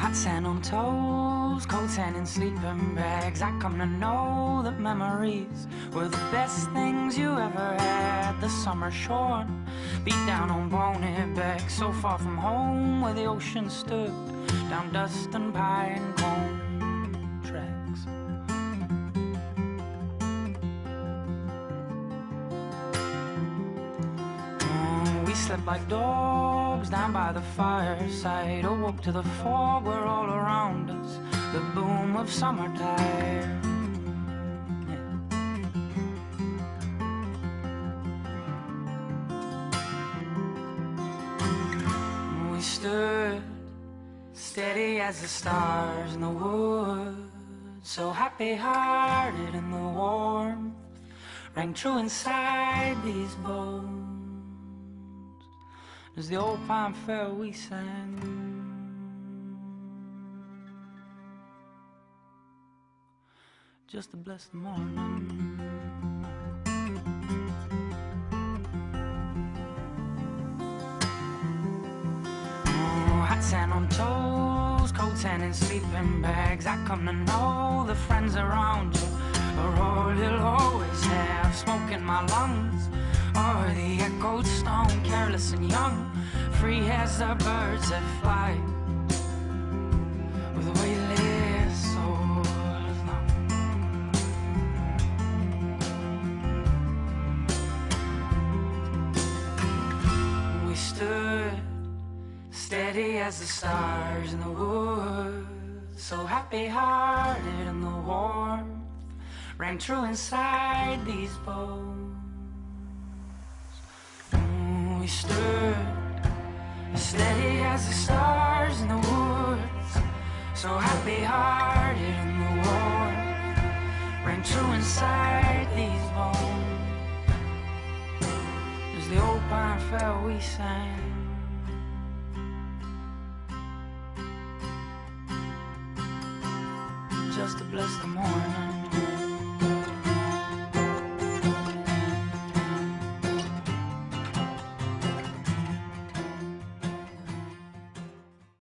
Hot sand on toes, cold sand in sleeping bags. I come to know that memories were the best things you ever had. The summer shorn, beat down on bony back, so far from home where the ocean stood, down dust and pine cone tracks. We slept like dogs down by the fireside, awoke to the fog where all around us the boom of summertime. We stood steady as the stars in the woods, so happy-hearted in the warmth rang true inside these bones. As the old pine fell we sang, just to bless the morning. Oh, hot sand on toes, cold sand in sleeping bags. I come to know the friends around you are all you'll always have. Smoke in my lungs, or the echoed stone, careless and young, free as the birds that fly, with a weightless soul as long. We stood steady as the stars in the woods, so happy-hearted in the warmth rang true inside these bones. We stood steady as the stars in the woods, so happy-hearted in the warmth rang true inside these bones. As the old pine fell we sang, just to bless the morning.